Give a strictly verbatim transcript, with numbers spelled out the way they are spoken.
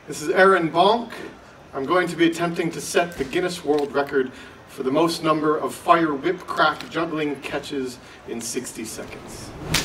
This is Aaron Bonk. I'm going to be attempting to set the Guinness World Record for the most number of fire whip craft juggling catches in sixty seconds.